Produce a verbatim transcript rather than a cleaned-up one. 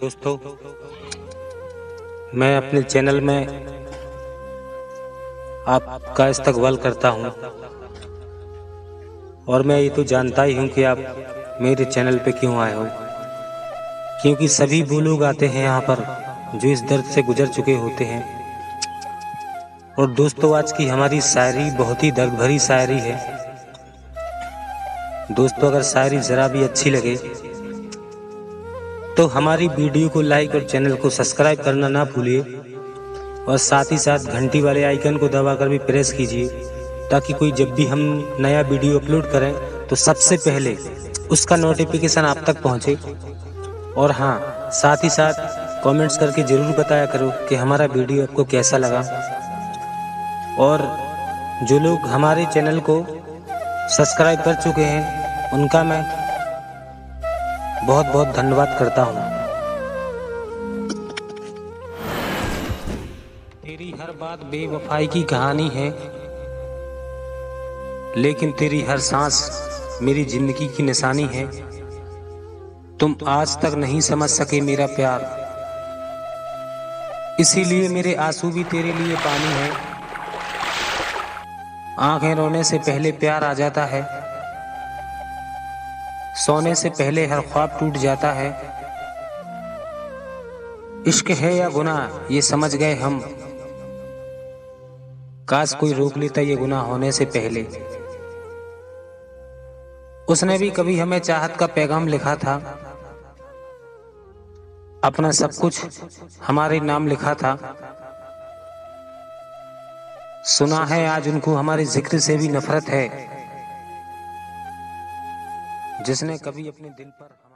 दोस्तों, मैं अपने चैनल में आपका इस्तकबाल करता हूं और मैं ये तो जानता ही हूं कि आप मेरे चैनल पे क्यों आए हो, क्योंकि सभी वो लोग आते हैं यहाँ पर जो इस दर्द से गुजर चुके होते हैं। और दोस्तों, आज की हमारी शायरी बहुत ही दर्द भरी शायरी है। दोस्तों, अगर शायरी ज़रा भी अच्छी लगे तो हमारी वीडियो को लाइक और चैनल को सब्सक्राइब करना ना भूलिए और साथ ही साथ घंटी वाले आइकन को दबाकर भी प्रेस कीजिए, ताकि कोई जब भी हम नया वीडियो अपलोड करें तो सबसे पहले उसका नोटिफिकेशन आप तक पहुंचे। और हाँ, साथ ही साथ कमेंट्स करके ज़रूर बताया करो कि हमारा वीडियो आपको कैसा लगा। और जो लोग हमारे चैनल को सब्सक्राइब कर चुके हैं उनका मैं बहुत बहुत धन्यवाद करता हूँ। तेरी हर बात बेवफाई की कहानी है, लेकिन तेरी हर सांस मेरी जिंदगी की निशानी है। तुम आज तक नहीं समझ सके मेरा प्यार, इसीलिए मेरे आंसू भी तेरे लिए पानी है। आंखें रोने से पहले प्यार आ जाता है, सोने से पहले हर ख्वाब टूट जाता है। इश्क है या गुनाह ये समझ गए हम, काश कोई रोक लेता ये गुनाह होने से पहले। उसने भी कभी हमें चाहत का पैगाम लिखा था, अपना सब कुछ हमारे नाम लिखा था। सुना है आज उनको हमारे जिक्र से भी नफरत है, जिसने कभी अपने दिल पर